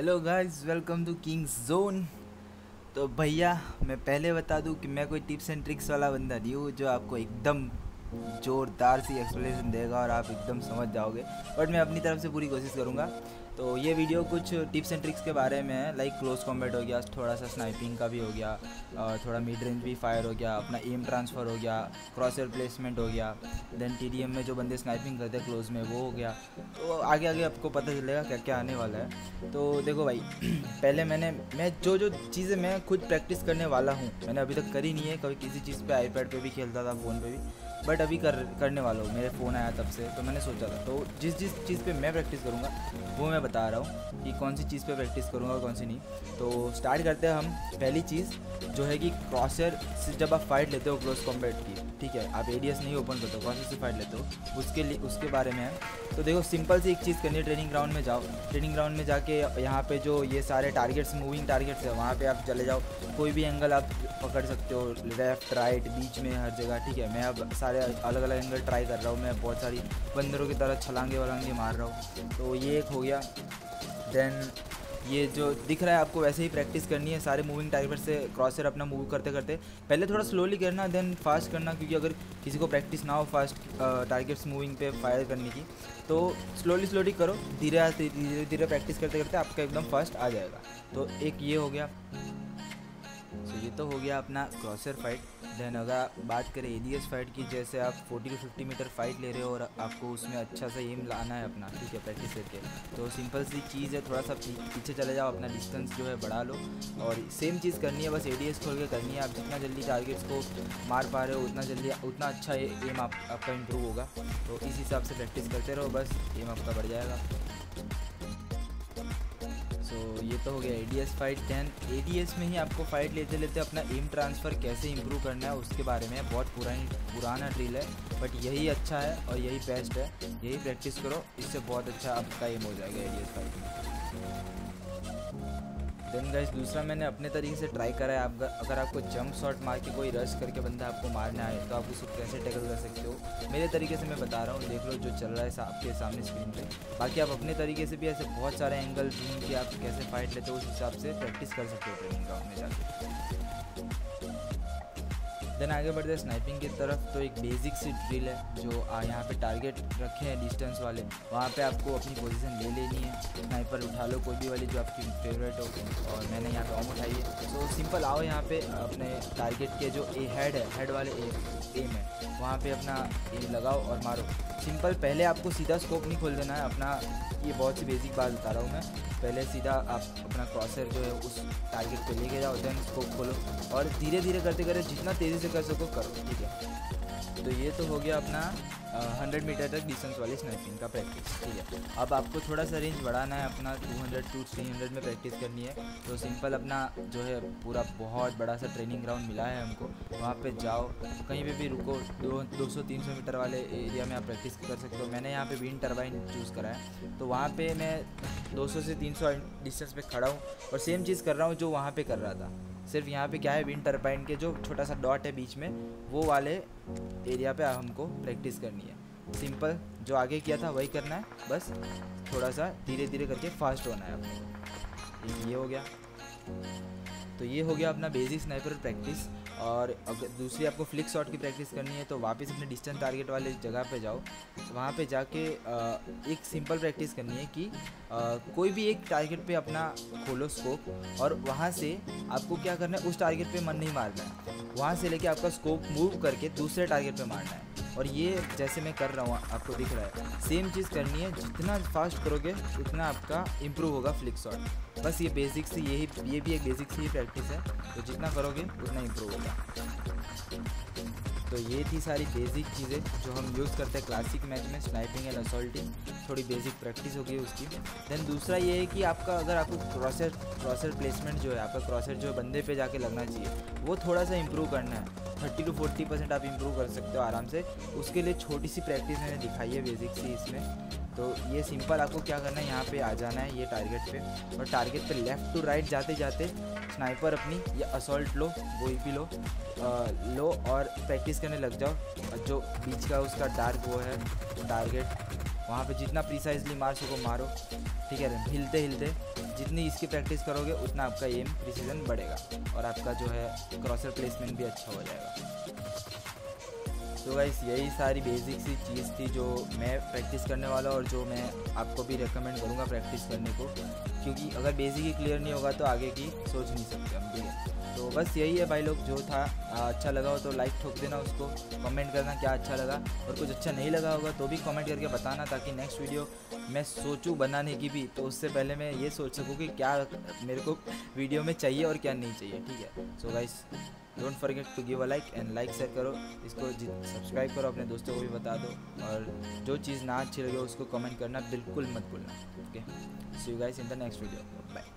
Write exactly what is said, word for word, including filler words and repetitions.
Hello guys, welcome to Kings Zone. तो भैया मैं पहले बता दूं कि मैं कोई टिप्स एंड ट्रिक्स वाला बंदा नहीं हूँ जो आपको एकदम ज़ोरदार सी एक्सप्लेनेशन देगा और आप एकदम समझ जाओगे। बट मैं अपनी तरफ से पूरी कोशिश करूँगा। तो ये वीडियो कुछ टिप्स एंड ट्रिक्स के बारे में है, लाइक क्लोज कॉम्बैट हो गया, थोड़ा सा स्नाइपिंग का भी हो गया, और थोड़ा मिड रेंज भी फायर हो गया, अपना एम ट्रांसफ़र हो गया, क्रॉसर प्लेसमेंट हो गया, देन टीडीएम में जो बंदे स्नाइपिंग करते हैं क्लोज में वो हो गया। तो आगे आगे आपको पता चलेगा क्या क्या आने वाला है। तो देखो भाई पहले मैंने मैं जो जो चीज़ें मैं खुद प्रैक्टिस करने वाला हूँ, मैंने अभी तक करी नहीं है कभी किसी चीज़ पे। आईपैड पे भी खेलता था, फ़ोन पे भी, बट अभी कर करने वाला हूँ। मेरे फ़ोन आया तब से, तो मैंने सोचा था तो जिस जिस चीज़ पे मैं प्रैक्टिस करूँगा वो मैं बता रहा हूँ कि कौन सी चीज़ पे प्रैक्टिस करूँगा और कौन सी नहीं। तो स्टार्ट करते हैं हम। पहली चीज़ जो है कि क्रॉसर से जब आप फाइट लेते हो क्लोज कॉम्बैट की, ठीक है, आप एडीएस नहीं ओपन करते हो, क्रॉसर से फाइट लेते हो, उसके लिए उसके बारे में है। तो देखो सिंपल सी एक चीज़ करनी है, ट्रेनिंग ग्राउंड में जाओ। ट्रेनिंग ग्राउंड में जाके यहाँ पे जो ये सारे टारगेट्स, मूविंग टारगेट्स है, वहाँ पे आप चले जाओ। कोई भी एंगल आप पकड़ सकते हो, लेफ़्ट राइट बीच में हर जगह, ठीक है। मैं अब सारे अलग अलग एंगल ट्राई कर रहा हूँ, मैं बहुत सारी बंदरों की तरह छलांगे वलांगे मार रहा हूँ। तो ये एक हो गया। देन ये जो दिख रहा है आपको वैसे ही प्रैक्टिस करनी है सारे मूविंग टारगेट से। क्रॉसर अपना मूव करते करते पहले थोड़ा स्लोली करना, देन फास्ट करना, क्योंकि अगर किसी को प्रैक्टिस ना हो फास्ट टारगेट्स मूविंग पे फायर करने की, तो स्लोली स्लोली करो, धीरे धीरे धीरे प्रैक्टिस करते करते आपका एकदम फास्ट आ जाएगा। तो एक ये हो गया। सो ये तो हो गया अपना क्रॉसर फाइट। देन अगर बात करें एडीएस फाइट की, जैसे आप forty to fifty metre fight ले रहे हो और आपको उसमें अच्छा सा एम लाना है अपना, ठीक है, प्रैक्टिस करके, तो सिंपल सी चीज़ है, थोड़ा सा पीछे चले जाओ, अपना डिस्टेंस जो है बढ़ा लो, और सेम चीज़ करनी है, बस एडीएस खोल के करनी है। आप जितना जल्दी टारगेट्स को मार पा रहे हो उतना जल्दी उतना अच्छा एम आप, आपका इम्प्रूव होगा। तो इस हिसाब से प्रैक्टिस करते रहो, बस एम आपका बढ़ जाएगा। सो so, ये तो हो गया एडीएस फाइट। दैन एडीएस में ही आपको फाइट लेते लेते अपना एम ट्रांसफ़र कैसे इंप्रूव करना है उसके बारे में बहुत पुरानी पुराना ड्रिल है, बट यही अच्छा है और यही बेस्ट है। यही प्रैक्टिस करो, इससे बहुत अच्छा आपका एम हो जाएगा एडीएस फाइट में। देन गाइस दूसरा मैंने अपने तरीके से ट्राई करा है। आप अगर आपको जंप शॉट मार के कोई रश करके बंदा आपको मारना है, तो आप उसको कैसे टैकल कर सकते हो, मेरे तरीके से मैं बता रहा हूँ, देख लो जो चल रहा है आपके सामने स्क्रीन पे। बाकी आप अपने तरीके से भी ऐसे बहुत सारे एंगल ढूंढ के आप कैसे फाइट लेते हो उस हिसाब से प्रैक्टिस कर सकते हो ट्रेनिंग ग्राउंड में जाके। देन आगे बढ़ते हैं स्नाइपिंग की तरफ। तो एक बेसिक सी ड्रिल है जो यहाँ पे टारगेट रखे हैं डिस्टेंस वाले, वहाँ पे आपको अपनी पोजीशन ले लेनी है। स्नाइपर उठा लो कोई भी वाली जो आपकी फेवरेट हो, और मैंने यहाँ पे ऑम उठाई है। तो सिंपल आओ यहाँ पे अपने टारगेट के जो ए हेड है, हेड वाले एम है, वहाँ पे अपना एम लगाओ और मारो। सिंपल पहले आपको सीधा स्कोप नहीं खोल देना है अपना, ये बहुत सी बेसिक बात बता रहा हूँ मैं। पहले सीधा आप अपना क्रॉसर जो है उस टारगेट पे लेके जाओ, देन स्कोप खोलो, और धीरे धीरे करते करते जितना तेज़ी से कर सको करो, ठीक है। तो ये तो हो गया अपना हंड्रेड मीटर तक डिस्टेंस वाली स्नाइपिंग का प्रैक्टिस, ठीक है। अब आपको थोड़ा सा रेंज बढ़ाना है, अपना two hundred to three hundred में प्रैक्टिस करनी है। तो सिंपल अपना जो है पूरा बहुत बड़ा सा ट्रेनिंग ग्राउंड मिला है हमको, वहाँ पे जाओ, कहीं पे भी रुको, दो दो सौ तीन सौ मीटर वाले एरिया में आप प्रैक्टिस कर सकते हो। मैंने यहाँ पे विंड टर्बाइन चूज़ करा है, तो वहाँ पे मैं दो सौ से तीन सौ डिस्टेंस पे खड़ा हूँ और सेम चीज़ कर रहा हूँ जो वहाँ पे कर रहा था। सिर्फ यहाँ पे क्या है, विंड टर्बाइन के जो छोटा सा डॉट है बीच में, वो वाले एरिया पे हमको प्रैक्टिस करनी है। सिंपल जो आगे किया था वही करना है, बस थोड़ा सा धीरे धीरे करके फास्ट होना है आपको। ये हो गया। तो ये हो गया अपना बेसिक स्नाइपर प्रैक्टिस। और अगर दूसरी आपको फ्लिक शॉट की प्रैक्टिस करनी है, तो वापस अपने डिस्टेंस टारगेट वाले जगह पे जाओ, वहाँ पे जाके एक सिंपल प्रैक्टिस करनी है कि आ, कोई भी एक टारगेट पे अपना खोलो स्कोप, और वहाँ से आपको क्या करना है, उस टारगेट पे मन नहीं मारना है, वहाँ से लेके आपका स्कोप मूव करके दूसरे टारगेट पे मारना है। और ये जैसे मैं कर रहा हूँ आपको दिख रहा है, सेम चीज़ करनी है। जितना फास्ट करोगे उतना आपका इम्प्रूव होगा फ्लिक शॉट। बस ये बेसिक सी यही ये भी एक बेसिक सी प्रैक्टिस है, तो जितना करोगे उतना इम्प्रूव होगा। तो ये थी सारी बेसिक चीज़ें जो हम यूज़ करते हैं क्लासिक मैच में, स्नाइपिंग एंड असॉल्टिंग। थोड़ी बेसिक प्रैक्टिस होगी उसकी। देन दूसरा ये है कि आपका अगर आपको क्रॉसर क्रॉसर प्लेसमेंट जो है, आपका क्रॉसर जो है बंदे पे जाके लगना चाहिए, वो थोड़ा सा इंप्रूव करना है। थर्टी टू फोर्टी परसेंट आप इंप्रूव कर सकते हो आराम से। उसके लिए छोटी सी प्रैक्टिस मैंने दिखाई है बेसिक सी इसमें। तो ये सिंपल आपको क्या करना है, यहाँ पे आ जाना है ये टारगेट पे, और टारगेट पे लेफ़्ट टू राइट जाते जाते स्नाइपर अपनी या असॉल्ट लो, वो भी लो आ, लो और प्रैक्टिस करने लग जाओ। जो बीच का उसका डार्क वो है टारगेट, वहाँ पे जितना प्रिसाइजली मार सको मारो, ठीक है, हिलते हिलते जितनी इसकी प्रैक्टिस करोगे उतना आपका एम प्रिसीजन बढ़ेगा और आपका जो है क्रॉसर प्लेसमेंट भी अच्छा हो जाएगा। तो गाइस यही सारी बेसिक सी चीज़ थी जो मैं प्रैक्टिस करने वाला और जो मैं आपको भी रेकमेंड करूँगा प्रैक्टिस करने को, क्योंकि अगर बेसिक ही क्लियर नहीं होगा तो आगे की सोच नहीं सकते हम, ठीक है। तो बस यही है भाई लोग, जो था अच्छा लगा हो तो लाइक ठोक देना, उसको कमेंट करना क्या अच्छा लगा, और कुछ अच्छा नहीं लगा होगा तो भी कमेंट करके बताना, ताकि नेक्स्ट वीडियो मैं सोचूं बनाने की भी, तो उससे पहले मैं ये सोच सकूं कि क्या मेरे को वीडियो में चाहिए और क्या नहीं चाहिए, ठीक है। So guys don't forget to give a like and like share करो इसको, सब्सक्राइब करो, अपने दोस्तों को भी बता दो, और जो चीज़ ना अच्छी लगे उसको कमेंट करना बिल्कुल मत भूलना, okay. See you guys in the next video, bye.